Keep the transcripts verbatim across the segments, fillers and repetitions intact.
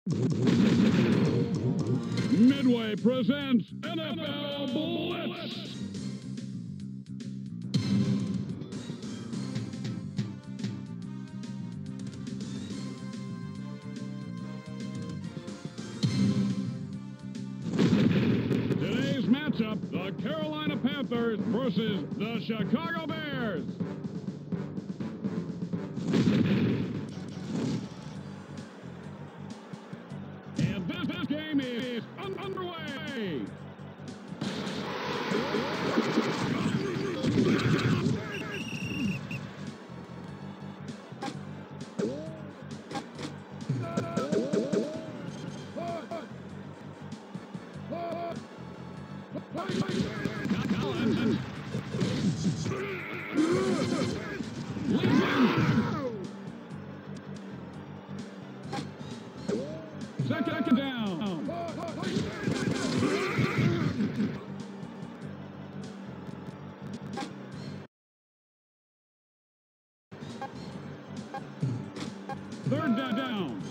Midway presents N F L Blitz. Today's matchup, the Carolina Panthers versus the Chicago Bears. And this, this game is un underway. Collins. Second down. Third down.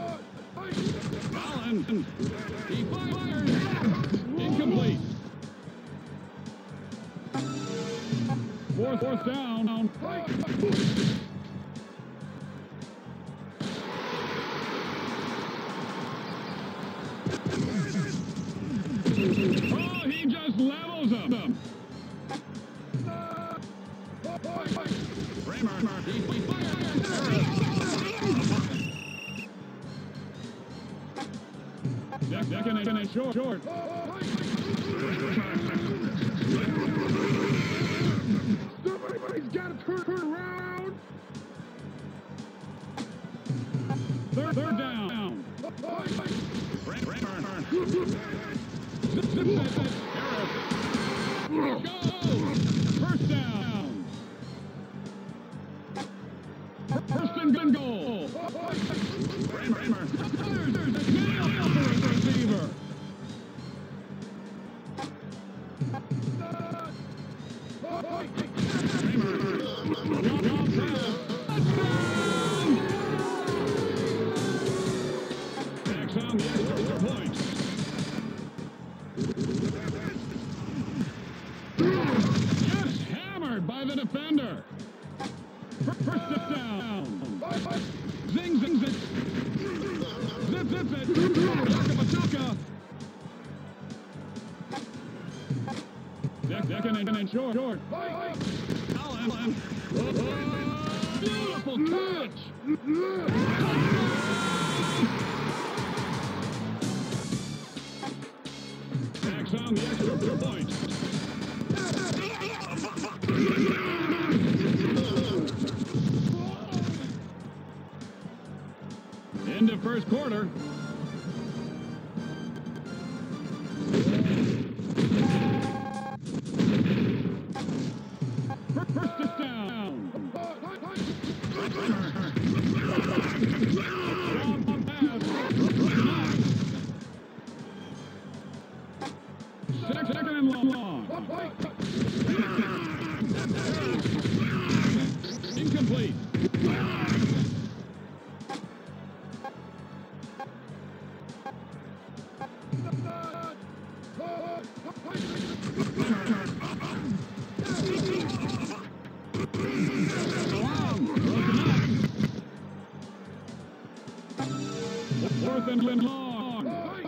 Collins. He fires. Incomplete. Fourth, fourth down. Oh, he just levels them. Kramer, he, he fires. Second and, and short, short. Somebody's got to turn, turn around. Third, third down. Kramer. Zip, zip, zip, zip. Harris. Go! First down. First and goal. Kramer. There's, there's a nail for the receiver. Kramer. Long pass. Touchdown! Backs on the extra point. Yes, hammered by the defender. First down. Zing, zing, zing. Zip, zip, zip. Yakapatuka. Second and, and short, short. Allen. Oh, beautiful catch. Backs on the extra point. End of first quarter. First is down. Second and long. Incomplete. Fourth and long.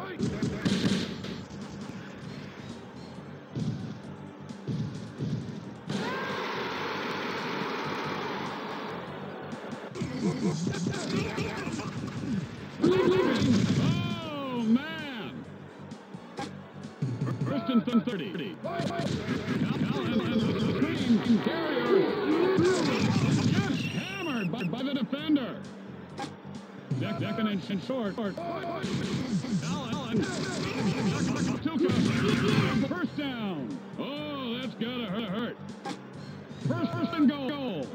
Oh, man. First and thirty. Collins and the screen carrier. Just hammered by, by the defender. Second and short. Allen. Tuka. First down. Oh, that's gotta hurt. First, first and goal.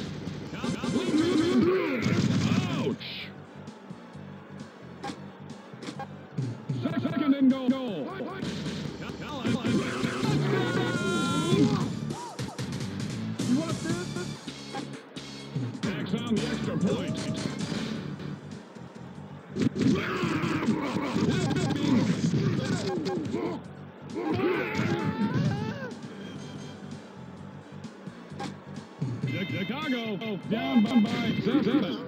Ouch. Second and goal. You want this? Backs on the extra point. Chicago down by seven.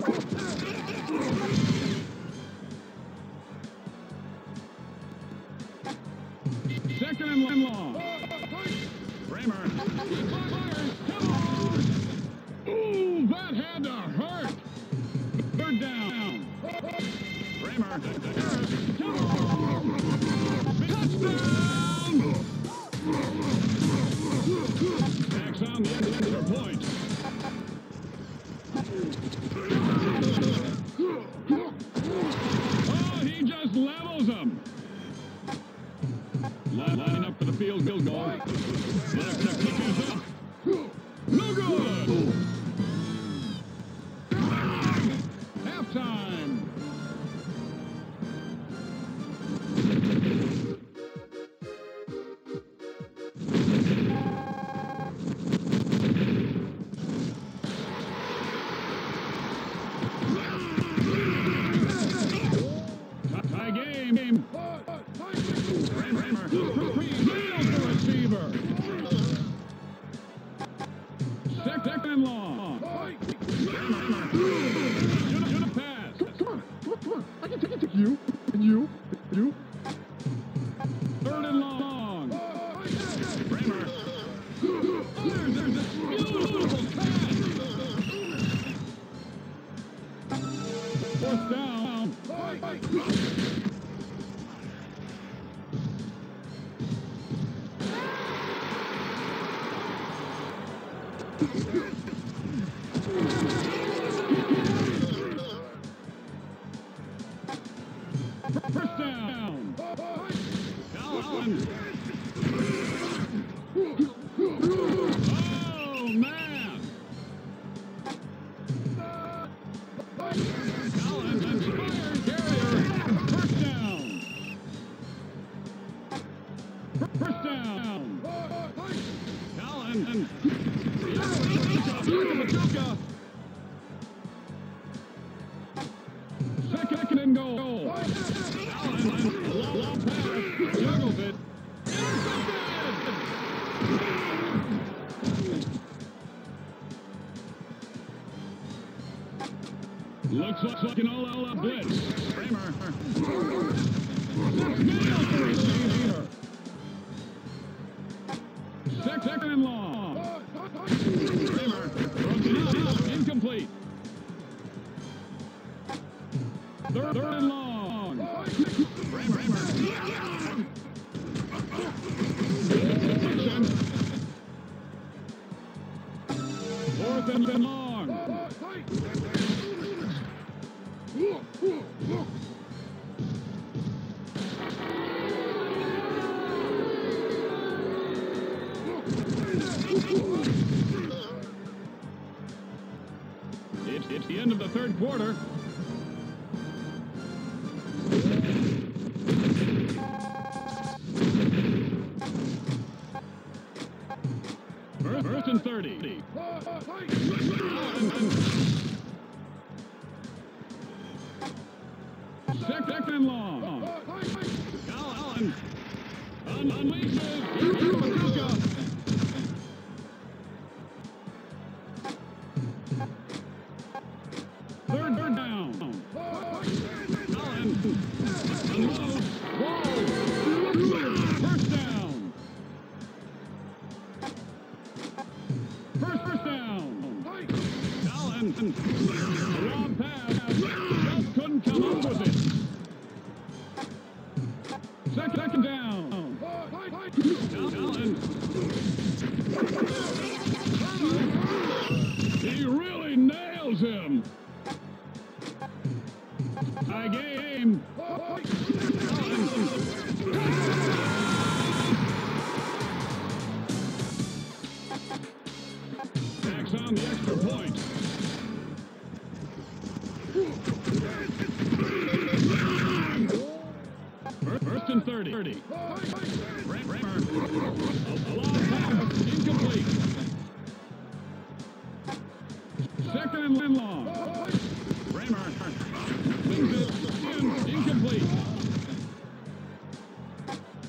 Second and long. Kramer. He fires. Come on. Ooh, that had to hurt. Third down. Kramer. Come on. Touchdown. Backs on the end of the point. Oh, he just levels them. Lining up for the field goal. Left the kickers up. No good. Halftime. Tie game. Kramer. Nails the receiver. Second and long. Kramer. Should have passed. Come on, come on, come on. I can take it to you. And you. And you. Third and long. Kramer. Oh, there's, there's a beautiful catch. Fourth down. First down. Allen. Oh, man. Allen inspired carrier. First down. First down. Allen and Machuca. Second and goal. Allen, long, long pass, juggles it. Intercepted! Looks, looks like an all-out blitz. Kramer. Nails the receiver. Second and long. Kramer throws it out. Incomplete. Third, third and long. Kramer. Fourth and long. It's, it's the end of the third quarter. First and thirty. Second and long. Allen un unleashes. Machuca. Third, third down. Allen unloads. Whoa. First down. First, first down. Allen, a long pass, just couldn't come up with it. Second, second down. Allen. He really nails him. Tie game. Allen. On the extra point. First and thirty. thirty. Kramer. A long pass. Incomplete. Second and long. Kramer. Wins it. In. Incomplete.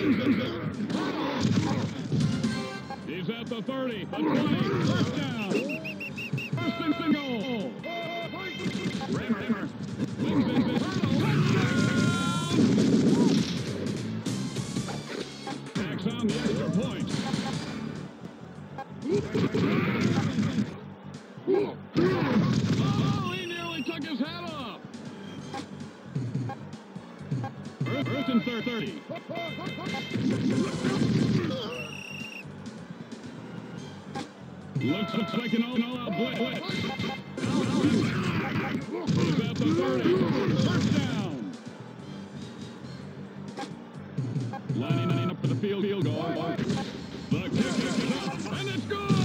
He's at the thirty, the twenty, first down. First and single. Rimmer, Rimmer. Wins it. Backs on the extra point. Oh, he nearly took his head off. First, first and third, thirty. Looks, looks like an all-out blitz. He's at the thirty. First down. Lining up for the field, field goal. The kick is up, and it's good!